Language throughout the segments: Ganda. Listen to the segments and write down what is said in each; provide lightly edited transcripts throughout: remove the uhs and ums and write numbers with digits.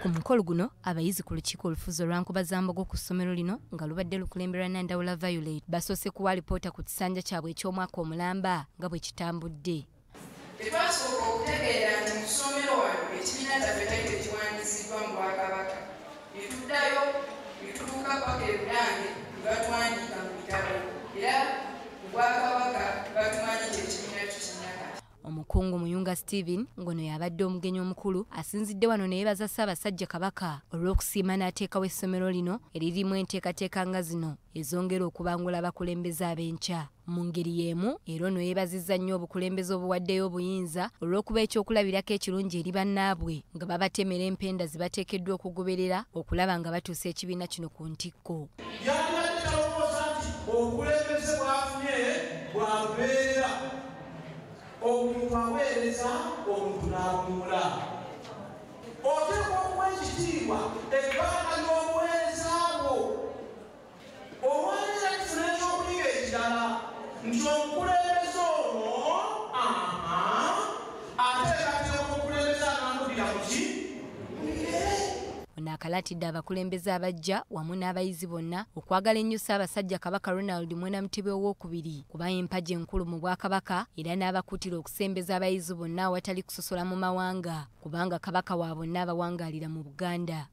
Ku mukolo guno abayizi ku lukiiko olufuzi olwankubazambogo ku ssomero lino nga lubadde lukulemberwa Nandawula Violet basoose kuwa alipoota ku kisanja kyabwe eky'omwaka omulamba nga bwe kitambudde. Tetwasooka okutegeera nti mu ssomero wano ekibiina kyaffe kyali tekiwandiisiddwa mu Bwakabaka. Ne tuddayo ne tutuuka paka e Bulange ne batwandiika mu bitabo era mu Bwakabaka batumanyi nti ekibiina tukinyaka. Omukungu Muyunga Stephen ngono yabadde omugenyi omukulu asinzidde wano ne yeebaza Ssaabasajja Kabaka olw'okusiima n'ateekawo essomero lino eririmu enteekateeka nga zino ezongera okubangula abakulembeze ab'enkya. Mu ngeri y'emu era ono yeebazizza nnyo obukulembeze obuwaddeyo obuyinza olw'okuba ekyokulabirako ekirungi eri bannaabwe nga babatemera empenda ze bateekeddwa okugoberera okulaba nga batuusa ekibiina kino ku ntikko. Obukulembeze bwafunye bwabeera omuntu aweereza omuntu n'amuula. Oteekwa okuwa ekitiibwa ebbanga ly'obuweereza bwo. Olwaleero tufuna ekyokuyiga ekirala nti omukulembeze ono ateekateeka omukulembeze anamulira mu ki? Ono akalaatidde abakulembeze abajja wamu n'abayizi bonna okwagala ennyo Ssaabasajja Kabaka Ronald Mwenda Mutebi II kuba empagi enkulu mu Bwakabaka era n'abakuutira okusembeza abayizi bonna awatali kusosola mu mawanga kubanga Kabaka wa bonna abawangaalira mu Buganda.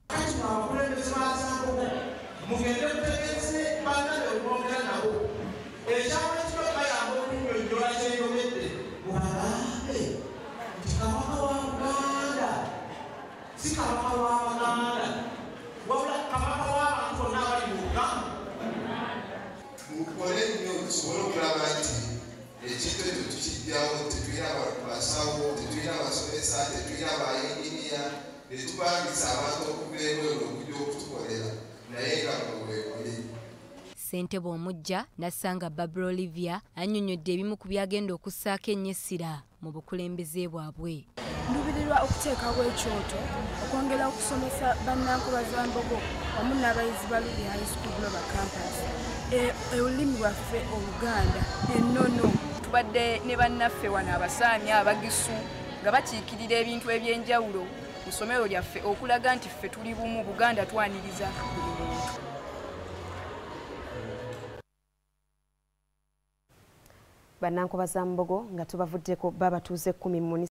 Mugende mutegeeze bannabe okwogera nabo. Ekyama ekiro bayamba okunnyonnyola kyeyogedde mubagambe nti Kabaka wa Buganda si Kabaka wa Baganda wabula Kabaka w'abantu bonna abali mu Buganda. Mukole nnyo tusobole okulaba nti ekintu ekyo tukijjawo, tetulina basawo, tetulina basomesa, tetulina bayinginiya, ne tupangisa abantu okuva ebweru okujja okutukolera naye nga bwebuli. Ssentebe omujja Nassanga Barbara Olivia annyonnyodde ebimu ku byagenda okussaako ennyo essira mu bukulembeze bwabwe. Ndubirirwa okuteekawo ekyoto okwongera okusomesa bannankobazzambogo wamu n'abayizi ba Luli High School Global Campus olulimi lwaffe Oluganda ennono. Tubadde ne bannaffe wano Abasaami, Abagisu nga bakiikirira ebintu eby'enjawulo mu ssomero lyaffe okulaga nti ffe tuli bumu, Buganda twaniriza buli muntu. Bannankobazzambogo nga tubavuddeko babatuuze 10